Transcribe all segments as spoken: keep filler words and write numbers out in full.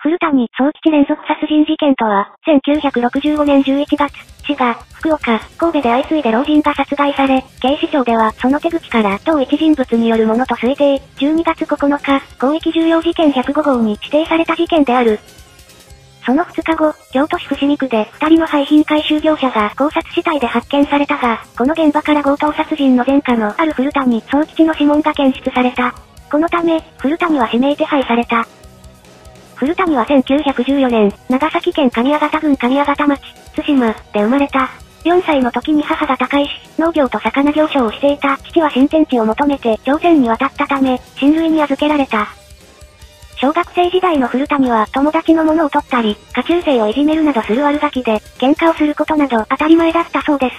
古谷宗吉連続殺人事件とは、せんきゅうひゃくろくじゅうごねんじゅういちがつ、滋賀、福岡、神戸で相次いで老人が殺害され、警視庁ではその手口から同一人物によるものと推定、じゅうにがつここのか、広域重要事件ひゃくごごうに指定された事件である。そのふつかご、京都市伏見区でふたりの廃品回収業者が絞殺死体で発見されたが、この現場から強盗殺人の前科のある古谷宗吉の指紋が検出された。このため、古谷は指名手配された。古谷はせんきゅうひゃくじゅうよねん、長崎県上谷方郡上谷方町、津島で生まれた。よんさいの時に母が他界し、農業と魚行商をしていた父は新天地を求めて朝鮮に渡ったため、親類に預けられた。小学生時代の古谷は友達のものを取ったり、下級生をいじめるなどする悪ガキで、喧嘩をすることなど当たり前だったそうです。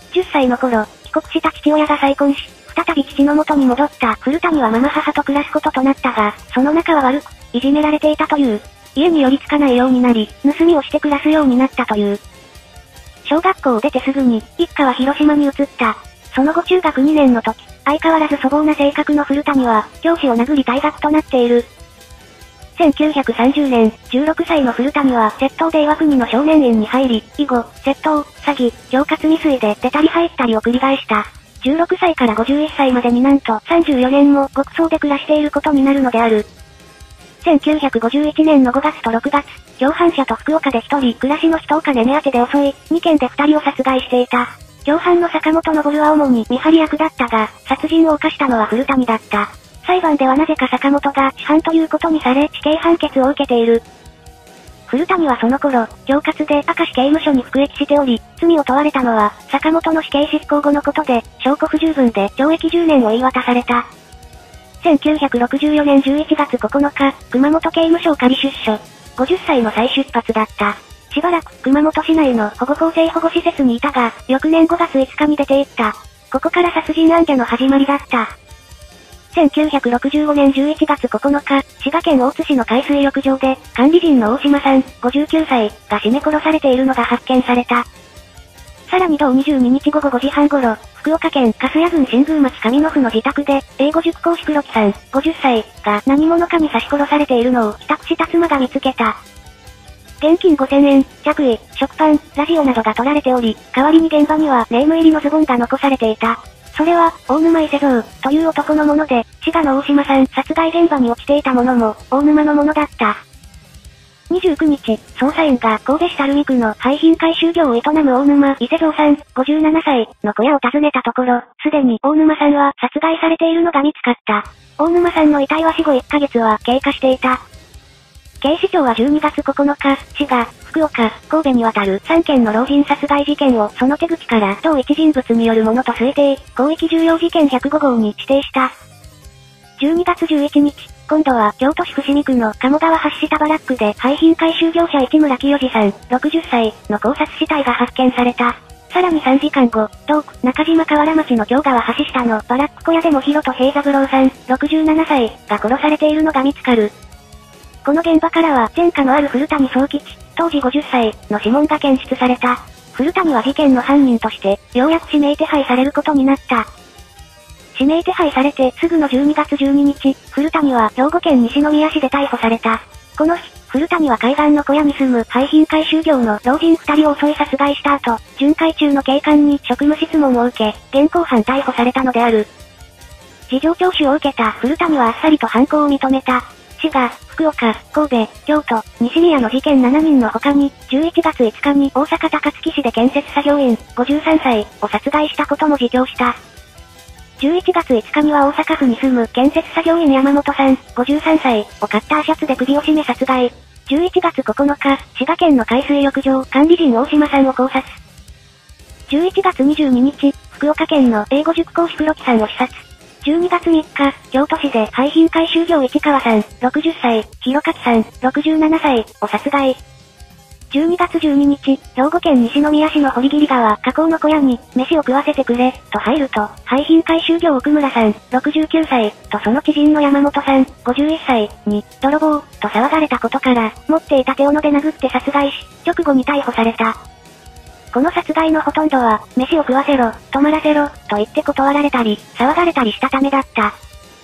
じゅっさいの頃、帰国した父親が再婚し、再び父の元に戻った古谷はママ母と暮らすこととなったが、その仲は悪く、いじめられていたという。家に寄りつかないようになり、盗みをして暮らすようになったという。小学校を出てすぐに、一家は広島に移った。その後中学にねんの時、相変わらず粗暴な性格の古谷は、教師を殴り退学となっている。せんきゅうひゃくさんじゅうねん、じゅうろくさいの古谷は窃盗で岩国の少年院に入り、以後、窃盗、詐欺、恐喝未遂で出たり入ったりを繰り返した。じゅうろくさいからごじゅういっさいまでになんとさんじゅうよねんも獄僧で暮らしていることになるのである。せんきゅうひゃくごじゅういちねんのごがつとろくがつ、共犯者と福岡でひとり暮らしの人を金目当てで襲い、にけんでふたりを殺害していた。共犯の坂本昇は主に見張り役だったが、殺人を犯したのは古谷だった。裁判ではなぜか坂本が主犯ということにされ、死刑判決を受けている。古谷はその頃、恐喝で明石刑務所に服役しており、罪を問われたのは、坂本の死刑執行後のことで、証拠不十分で懲役じゅうねんを言い渡された。せんきゅうひゃくろくじゅうよねんじゅういちがつここのか、熊本刑務所仮出所。ごじゅっさいの再出発だった。しばらく熊本市内の保護更生保護施設にいたが、翌年ごがついつかに出て行った。ここから殺人案件の始まりだった。せんきゅうひゃくろくじゅうごねんじゅういちがつここのか、滋賀県大津市の海水浴場で、管理人の大島さん、ごじゅうきゅうさい、が絞め殺されているのが発見された。さらに同にじゅうににちごごごじはん頃、福岡県粕谷郡新宮町上野府の自宅で、英語塾講師黒木さん、ごじゅっさい、が何者かに刺し殺されているのを帰宅した妻が見つけた。現金ごせんえん、着衣、食パン、ラジオなどが取られており、代わりに現場にはネーム入りのズボンが残されていた。それは、大沼伊勢蔵、という男のもので、滋賀の大島さん殺害現場に落ちていたものも、大沼のものだった。にじゅうくにち、捜査員が神戸市垂水区の廃品回収業を営む大沼伊勢蔵さん、ごじゅうななさい、の小屋を訪ねたところ、すでに大沼さんは殺害されているのが見つかった。大沼さんの遺体は死後いっかげつは経過していた。警視庁はじゅうにがつここのか、滋賀、福岡、神戸にわたるさんけんの老人殺害事件をその手口から同一人物によるものと推定、広域重要事件ひゃくごごうに指定した。じゅうにがつじゅういちにち、今度は京都市伏見区の鴨川橋下バラックで廃品回収業者市村清次さん、ろくじゅっさい、の絞殺死体が発見された。さらにさんじかんご、同区中島河原町の京川橋下のバラック小屋でも広戸平三郎さん、ろくじゅうななさい、が殺されているのが見つかる。この現場からは前科のある古谷宗吉、当時ごじゅっさい、の指紋が検出された。古谷は事件の犯人として、ようやく指名手配されることになった。指名手配されてすぐのじゅうにがつじゅうににち、古谷は兵庫県西宮市で逮捕された。この日、古谷は海岸の小屋に住む廃品回収業の老人ふたりを襲い殺害した後、巡回中の警官に職務質問を受け、現行犯逮捕されたのである。事情聴取を受けた古谷はあっさりと犯行を認めた。滋賀、福岡、神戸、京都、西宮の事件ななにんの他に、じゅういちがついつかに大阪高槻市で建設作業員、ごじゅうさんさい、を殺害したことも自供した。じゅういちがついつかには大阪府に住む建設作業員山本さん、ごじゅうさんさい、をカッターシャツで首を絞め殺害。じゅういちがつここのか、滋賀県の海水浴場管理人大島さんを絞殺。じゅういちがつにじゅうににち、福岡県の英語塾講師黒木さんを刺殺。じゅうにがつみっか、京都市で廃品回収業市川さん、ろくじゅっさい、広勝さん、ろくじゅうななさい、を殺害。じゅうにがつじゅうににち、兵庫県西宮市の堀切川河口の小屋に、飯を食わせてくれ、と入ると、廃品回収業奥村さん、ろくじゅうきゅうさい、とその知人の山本さん、ごじゅういっさい、に、泥棒、と騒がれたことから、持っていた手斧で殴って殺害し、直後に逮捕された。この殺害のほとんどは、飯を食わせろ、泊まらせろ、と言って断られたり、騒がれたりしたためだった。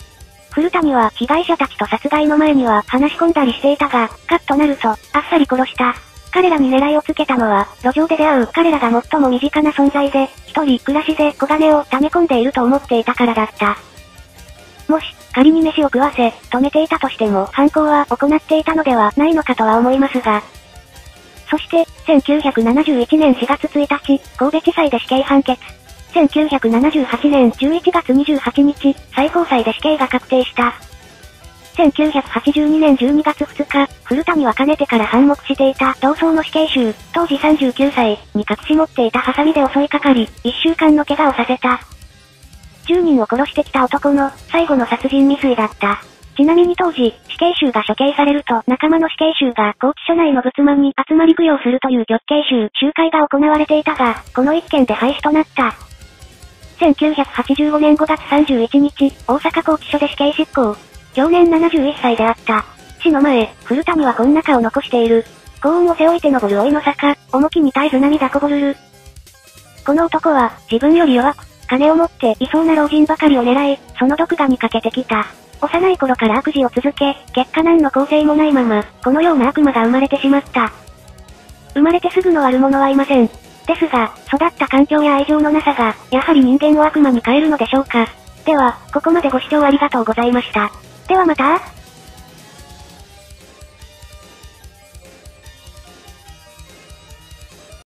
古谷は被害者たちと殺害の前には話し込んだりしていたが、カッとなると、あっさり殺した。彼らに狙いをつけたのは、路上で出会う彼らが最も身近な存在で、一人暮らしで小金を溜め込んでいると思っていたからだった。もし、仮に飯を食わせ、止めていたとしても犯行は行っていたのではないのかとは思いますが。そして、せんきゅうひゃくななじゅういちねんしがつついたち、神戸地裁で死刑判決。せんきゅうひゃくななじゅうはちねんじゅういちがつにじゅうはちにち、最高裁で死刑が確定した。せんきゅうひゃくはちじゅうにねんじゅうにがつふつか、古谷はかねてから反目していた同窓の死刑囚、当時さんじゅうきゅうさいに隠し持っていたハサミで襲いかかり、いっしゅうかんの怪我をさせた。じゅうにんを殺してきた男の最後の殺人未遂だった。ちなみに当時、死刑囚が処刑されると仲間の死刑囚が拘置所内の仏間に集まり供養するという極刑囚集会が行われていたが、この一件で廃止となった。せんきゅうひゃくはちじゅうごねんごがつさんじゅういちにち、大阪拘置所で死刑執行。享年ななじゅういっさいであった。死の前、古谷はこんな顔を残している。幸運を背負いて登る老いの坂、重きに絶えず涙こぼるる。この男は、自分より弱く、金を持っていそうな老人ばかりを狙い、その毒牙にかけてきた。幼い頃から悪事を続け、結果何の構成もないまま、このような悪魔が生まれてしまった。生まれてすぐの悪者はいません。ですが、育った環境や愛情のなさが、やはり人間を悪魔に変えるのでしょうか。では、ここまでご視聴ありがとうございました。ではまた。